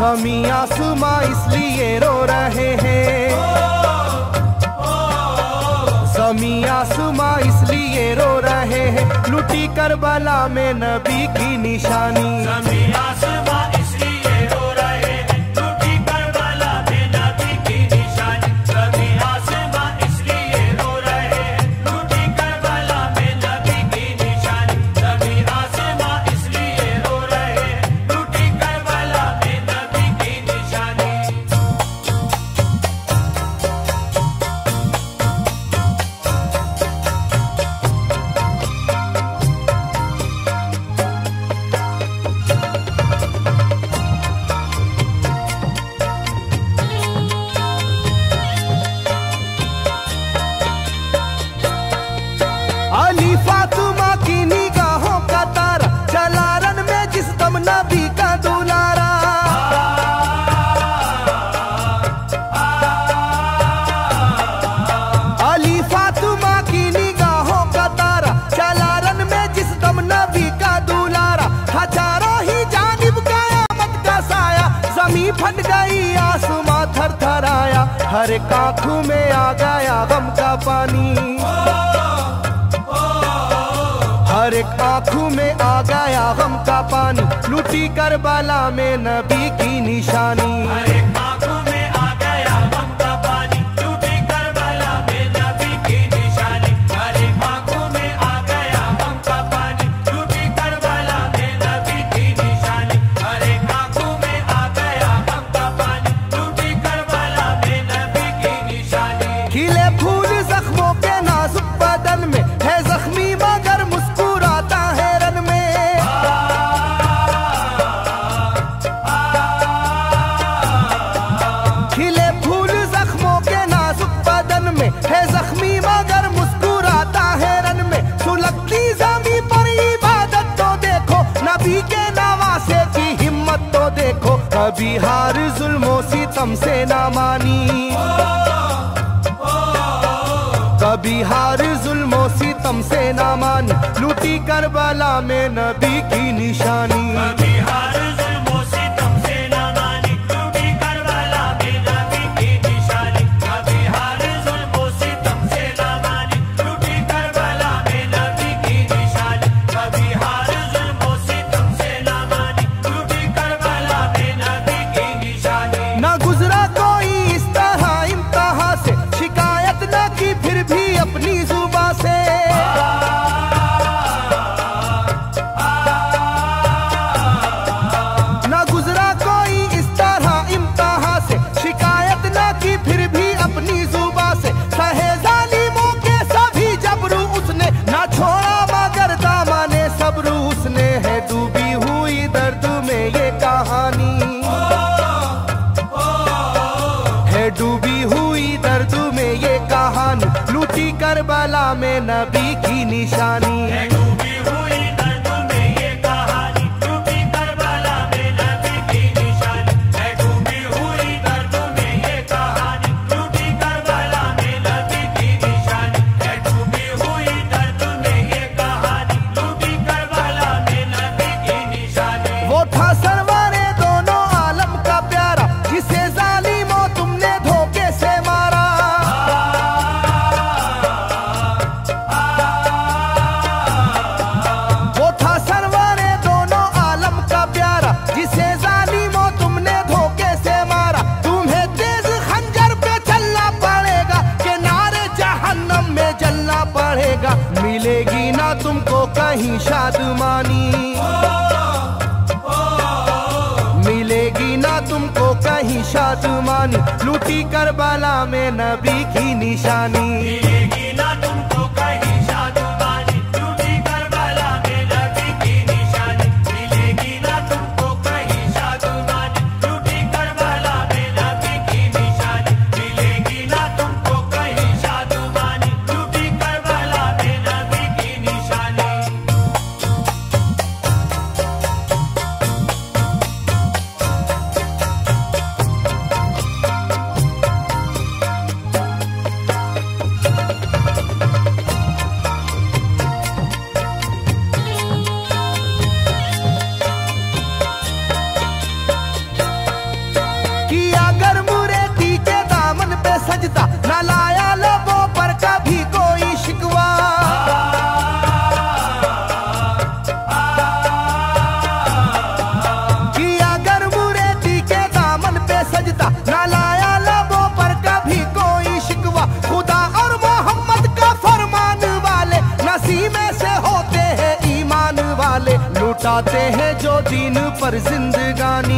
ज़मीं आसमां इसलिए रो रहे हैं, ज़मीं आसमां इसलिए रो रहे हैं, लुटी करबला में नबी की निशानी। ज़मीं आसमां इसलिए रो रहे हैं, लुटी करबला में नबी की निशानी। ज़मीं आसमां इसलिए रो रहे हैं, लुटी करबला में नबी की निशानी। ज़मीं आसमां इसलिए रो रहे हैं, लुटी करबला में नबी की निशानी। अली फातिमा की निगाहों का तारा, चला रन में जिस दम नबी का दुलारा। अली फातिमा की निगाहों का तारा, चला रन में जिस दम नबी का दुलारा। हजारों ही जानिब कयामत का साया, जमीन फट गई आसमां थर थर आया। हर एक आंखों में आ गया गम का पानी, हर एक आंखों में आ गया गम का पानी, लुटी करबला में नबी की निशानी। हर एक आंखों में आ गया गम का पानी, लुटी करबला में नबी की निशानी। हर एक आंखों में आ गया गम का पानी, लुटी करबला में नबी की निशानी। हर एक आंखों में आ गया गम का पानी, लुटी करबला में नबी की निशानी। खिले फूल जख्मों के नाजुक बदन में है जख्मी मगर मुस्कुराता है रन में। खिले फूल जख्मों के नाजुक बदन में है जख्मी मगर मुस्कुराता है रन में। सुलगती ज़मीं पर इबादत तो देखो, नबी के नवासे की हिम्मत तो देखो। कभी हार जुल्मों सितम से ना मानी, कभी हार जुल्मों सितम से ना मानी, लुटी करबला में नबी की निशानी। कभी हार जुल्मों सितम से ना मानी, लुटी करबला में नबी की निशानी। कभी हार जुल्मों सितम से ना मानी, लुटी करबला में नबी की निशानी। कभी हार जुल्मों सितम से ना मानी, लुटी करबला में नबी की निशानी। ना गुजरा कोई इस तरह इम्तिहा से, शिकायत न की फिर भी अपनी जुबां से। ना गुजरा कोई इस तरह इम्तिहा से, शिकायत न की फिर भी अपनी जुबां से। सहे जालिमों के सभी जबरू उसने, ना छोड़ा मगर दामने सब्रू उसने। है डूबी हुई दर्द में ये कहानी, है डूबी हुई दर्द में ये कहानी, लुटी करबला में नबी की निशानी। है डूबी हुई दर्द में ये कहानी, लुटी करबला में नबी की निशानी। है डूबी हुई दर्द में ये कहानी, लुटी करबला में नबी की निशानी। है डूबी हुई दर्द में ये कहानी, लुटी करबला में नबी की निशानी। वो था सरवारे दोनों आलम का प्यारा, जिसे जालिमों तुमने धोखे से मारा। वो था सरवारे दोनों आलम का प्यारा, जिसे जालिमों तुमने धोखे से मारा। तुम्हें तेज खंजर पे चलना पड़ेगा, के नारे जहन्नम में जलना पड़ेगा। मिलेगी ना तुमको कहीं शादमानी, मिलेगी ना तुमको कहीं शादमानी, लुटी करबला में नबी की निशानी। मिलेगी ना तुमको कहीं शादमानी, लुटी करबला में नबी की निशानी। मिलेगी ना तुमको कहीं शादमानी, लुटी करबला में नबी की निशानी। मिलेगी ना तुमको कहीं शादमानी, लुटी करबला में नबी की निशानी। लुटाते हैं जो दीन पर जिंदगानी,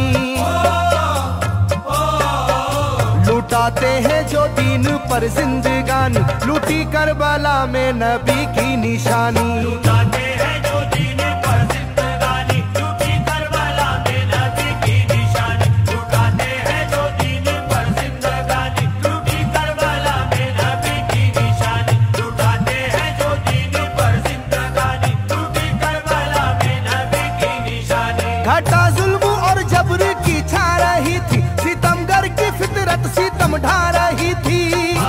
लुटाते हैं जो दीन पर जिंदगानी, लूटी करबला में नबी की निशानी। लुटाते हैं जो दीन पर जिंदगानी, लूटी करबला में नबी की निशानी। लुटाते हैं जो दीन पर जिंदगानी, लूटी करबला में नबी की निशानी। लुटाते हैं जो दीन पर जिंदगानी, लूटी करबला में नबी की निशानी। घटा जुल्म और जबर की छा रही थी, सितमगर की फितरत सितम ढा रही थी।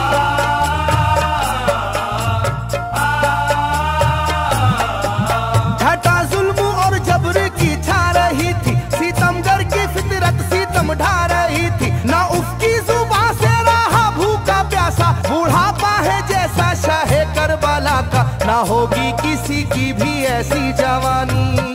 घटा जुल्म और जबर की छा रही थी, सितमगर की फितरत सितम ढा रही थी। ना उसकी जुबान से रहा भूखा प्यासा, बुढ़ापा है जैसा शाहे करबला का, ना होगी किसी की भी ऐसी जवानी,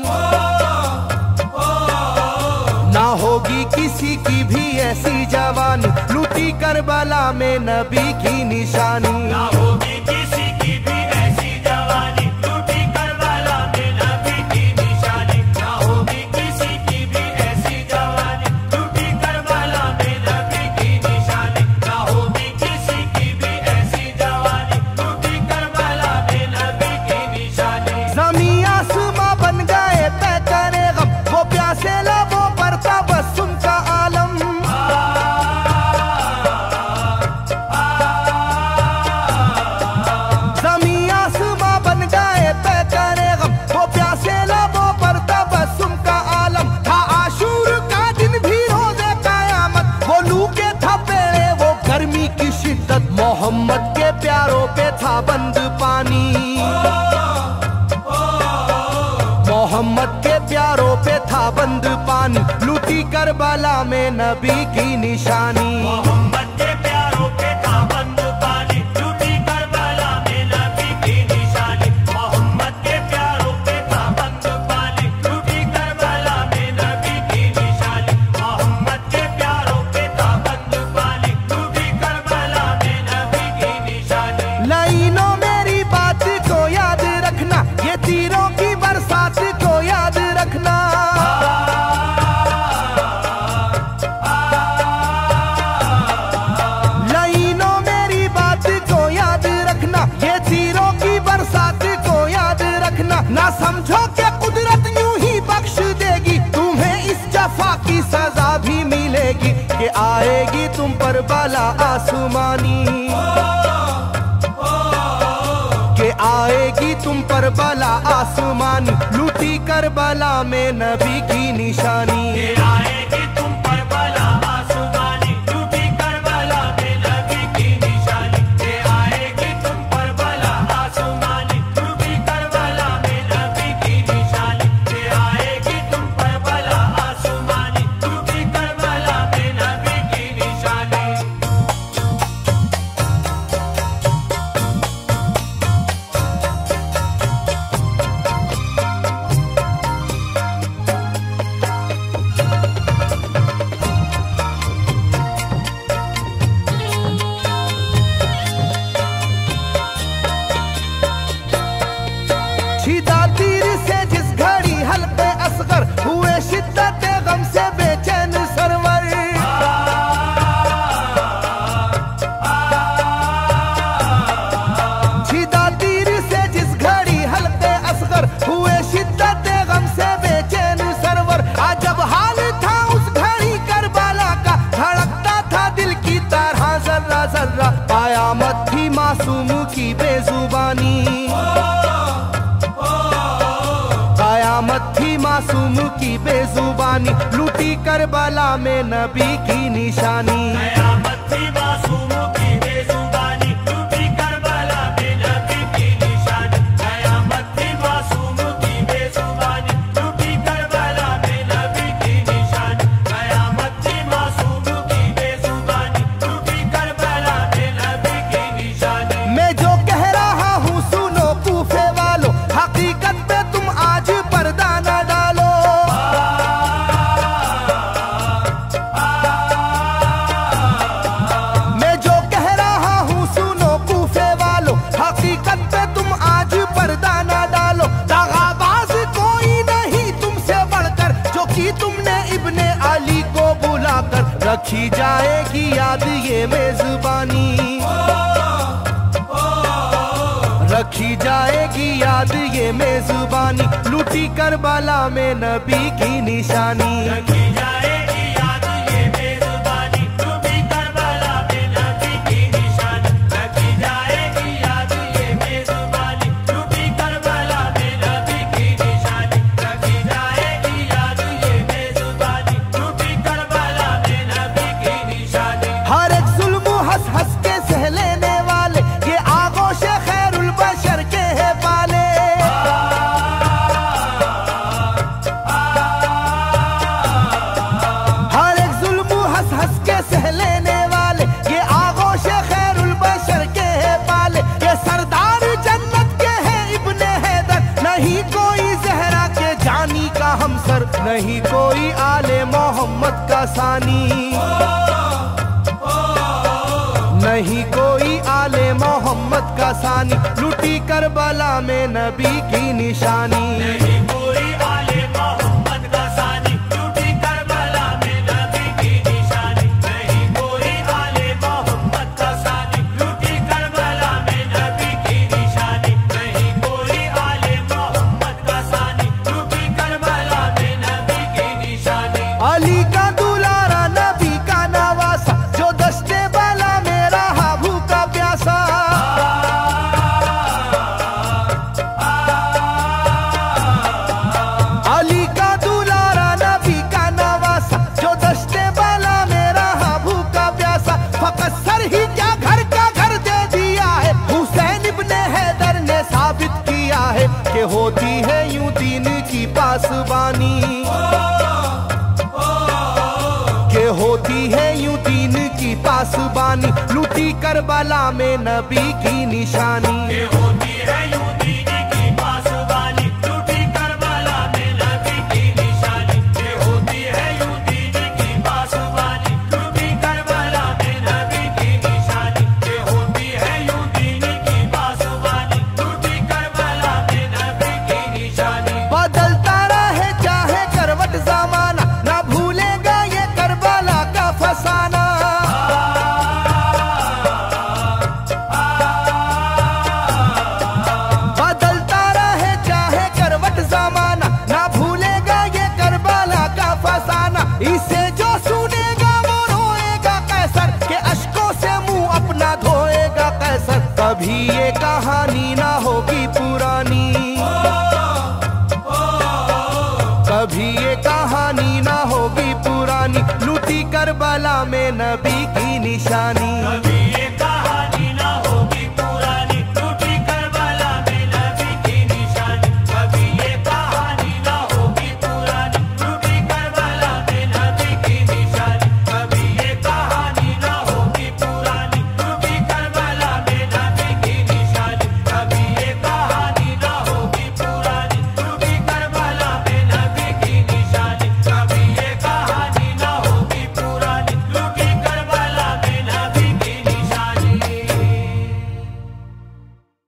ना होगी किसी की भी ऐसी जवानी, लूटी करबला में नबी की निशानी। ना होगी किसी की भी ऐसी जवानी, लूटी करबला में नबी की निशानी। ना होगी किसी की भी ऐसी जवानी, लूटी करबला में नबी की निशानी। ना होगी किसी की भी ऐसी जवानी, लूटी करबला में नबी की निशानी। ज़मीं आसमां बन गए तय करे गम, वो प्यासे लबों पर तबस्सुम का आलम। ज़मीं आसमां बन गए तय करे गम, वो प्यासे लबों पर तबस्सुम का आलम। था आशूर का दिन भी रोज़े क़यामत, वो लू के थपेड़े वो गर्मी की शिद्दत, मोहम्मद के प्यारों पे था बंद पानी, मोहम्मद के प्यारों पे था बंद पानी, लूटी करबला में नबी की निशानी। मोहम्मद के प्यारों पे था बंद पानी, लूटी करबला में नबी की निशानी। मोहम्मद के प्यारों पे था बंद पानी, लूटी करबला में नबी की निशानी। मोहम्मद के प्यारों पे था बंद पानी, लूटी करबला में नबी की निशानी। लाइनों मेरी बात को याद रखना, ये तीरों की बरसात को याद रखना। लाइनों मेरी बात को याद रखना, ये तीरों की बरसात को याद रखना। ना समझो कि कुदरत यूं ही बख्श देगी, तुम्हें इस जफा की सजा भी मिलेगी, कि आएगी तुम पर बला आसमानी, के आएगी तुम पर बला आसमानी, लूटी करबला में नबी की निशानी। ये आएगी तुम पर बला आसमानी, लूटी करबला में नबी की निशानी। ये आएगी तुम पर बला आसमानी, लूटी करबला में नबी की निशानी। ये आएगी तुम पर बला आसमानी, लूटी करबला में नबी की निशानी। छिदा तीर से जिस घड़ी हल्के असगर, हुए शिद्दत गम से बेचैन सरवर। छिदा तीर से जिस घड़ी हल्के असगर, हुए शिद्दत गम से बेचैन सरवर। अजब हाल था उस घड़ी करबला का, धड़कता था दिल की तरह जर्रा जर्रा। कयामत थी मासूम की बेजुबानी, कयामत थी मासूम की बेजुबानी, लूटी करबला में नबी की निशानी। कयामत थी मासूम की बेजुबानी, लूटी करबला में नबी की निशानी। कयामत थी मासूम की बेजुबानी, लूटी करबला में नबी की निशानी। कयामत थी मासूम की बेजुबानी, लूटी करबला में नबी की निशानी। मैं जो कह रहा हूँ सुनो कूफे वालों, हकीकत पे तुम आज पर्दा न डालो। मैं जो कह रखी जाएगी याद ये मेजबानी, रखी जाएगी याद ये मेजबानी, लूटी करबला में नबी की निशानी। रखी जाएगी याद ये मेजबानी, लूटी करबला में नबी की निशानी। रखी जाएगी याद ये मेजबानी, लूटी करबला में नबी की निशानी। रखी जाएगी याद ये मेजबानी, लूटी करबला में नबी की निशानी। हर एक जुल्म हंस हंस के सह लेने वाले ये आगोश खैरुल बशर के है पाले। हर एक जुल्म हंस हंस के सह लेने वाले ये आगोश खैरुल बशर के है पाले। ये सरदार जन्नत के है इब्ने हैदर, नहीं कोई जहरा के जानी का हमसर, नहीं कोई आले मोहम्मद का सानी, नहीं कोई आले मोहम्मद का सानी, लूटी करबला में नबी की निशानी। नहीं कोई आले मोहम्मद का सानी, लूटी करबला में नबी की निशानी। नहीं कोई आले मोहम्मद का सानी, लूटी करबला में नबी की निशानी। नहीं कोई आले मोहम्मद का सानी, लूटी करबला में नबी की निशानी। अली का दुलारा नबी का नवासा, जो दस्ते बाला में रहा भूखा प्यासा। अली का दुलारा नबी का नवासा, जो दस्ते बाला में रहा भूखा प्यासा। फकत सर ही क्या घर का घर दे दिया है, हुसैन इब्ने हैदर ने साबित किया है कि होती है यूं दीन की पासबानी, के होती है यूं दीन की पासबानी, लूटी करबला में नबी की निशानी। ये होती है यूं दीन की पासबानी, लूटी करबला में नबी की निशानी। ये होती है यूं दीन की पासबानी, लूटी करबला में नबी की निशानी। ये होती है यूं दीन की पासबानी, लूटी करबला में नबी की निशानी। बदलता रहे चाहे करवट जमाना, ना भूलेगा ये करबला का फसाना। बदलता रहे चाहे करवट जमाना, ना भूलेगा ये करबला का फसाना। इसे जो सुनेगा वो रोएगा कैसर, के अश्कों से मुंह अपना धोएगा कैसर। कभी ये कहानी ना होगी पुरानी, कभी ये कहानी ना होगी पुरानी, लूटी करबला में नबी की निशानी।